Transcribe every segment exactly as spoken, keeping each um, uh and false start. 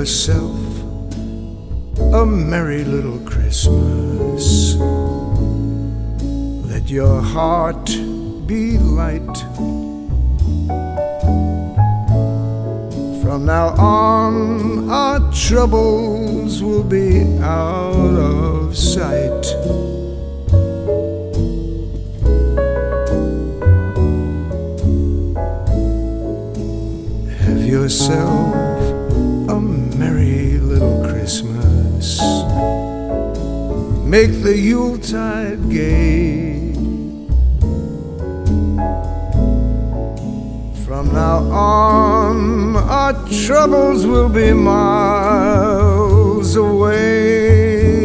yourself a merry little Christmas. Let your heart be light. From now on, our troubles will be out of sight. Have yourself a merry little Christmas. Make the Yuletide gay. From now on, our troubles will be miles away.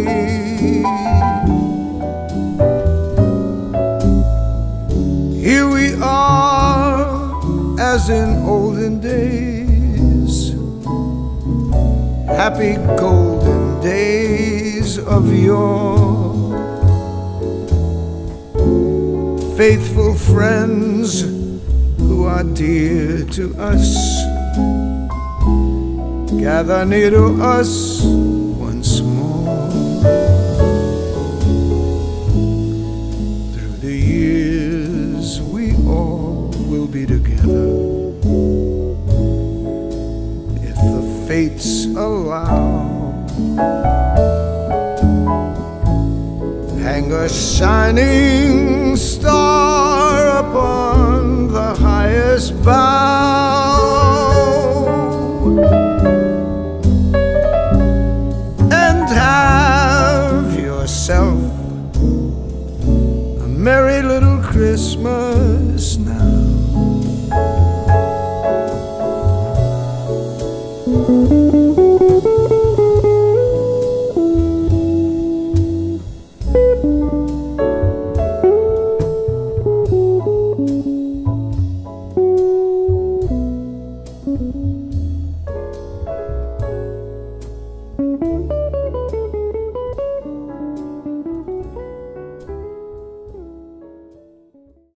Here we are, as in olden days, happy golden days of yore. Faithful friends who are dear to us, gather near to us once more. Through the years we all will be together, if the fates allow. Hang a shining star upon the highest bough, and have yourself a merry little Christmas now.